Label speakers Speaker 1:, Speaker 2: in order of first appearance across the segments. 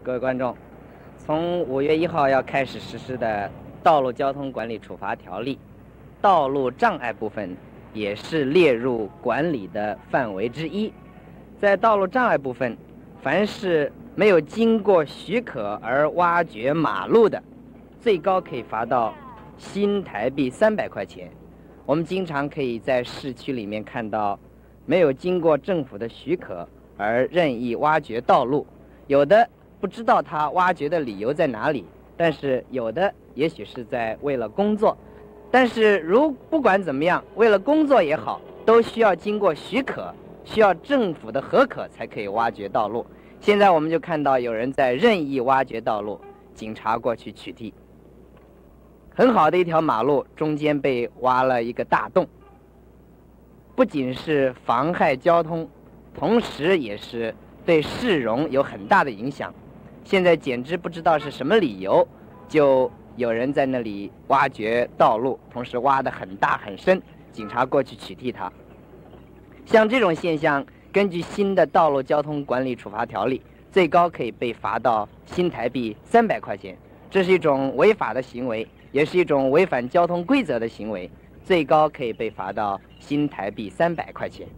Speaker 1: 各位观众，从5月1号要开始实施的《道路交通管理处罚条例》，道路障碍部分也是列入管理的范围之一。在道路障碍部分，凡是没有经过许可而挖掘马路的，最高可以罚到新台币300块钱。我们经常可以在市区里面看到，没有经过政府的许可而任意挖掘道路，有的不知道他挖掘的理由在哪里，但是有的也许是在为了工作，但是不管怎么样，为了工作也好，都需要经过许可，需要政府的核可才可以挖掘道路。现在我们就看到有人在任意挖掘道路，警察过去取缔。很好的一条马路中间被挖了一个大洞，不仅是妨害交通，同时也是对市容有很大的影响。现在简直不知道是什么理由，就有人在那里挖掘道路，同时挖得很大很深，警察过去取缔它。像这种现象，根据新的道路交通管理处罚条例，最高可以被罚到新台币300块钱。这是一种违法的行为，也是一种违反交通规则的行为，最高可以被罚到新台币300块钱。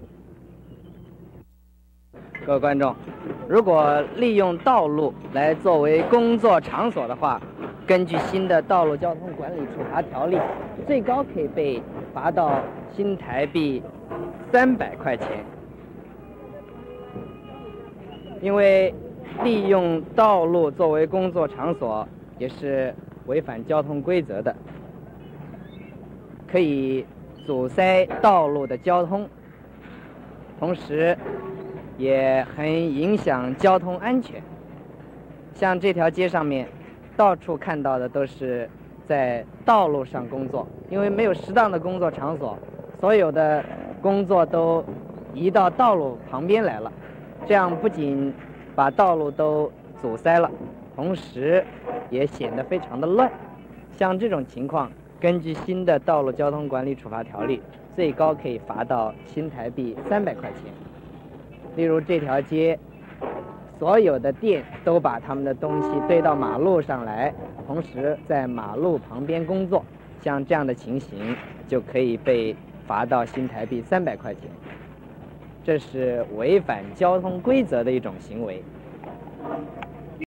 Speaker 1: 各位观众，如果利用道路来作为工作场所的话，根据新的道路交通管理处罚条例，最高可以被罚到新台币300块钱。因为利用道路作为工作场所也是违反交通规则的，可以阻塞道路的交通，同时也很影响交通安全。像这条街上面到处看到的都是在道路上工作，因为没有适当的工作场所，所有的工作都移到道路旁边来了，这样不仅把道路都阻塞了，同时也显得非常的乱。像这种情况，根据新的道路交通管理处罚条例，最高可以罚到新台币300块钱。例如这条街所有的店都把他们的东西堆到马路上来，同时在马路旁边工作，像这样的情形就可以被罚到新台币300块钱。这是违反交通规则的一种行为。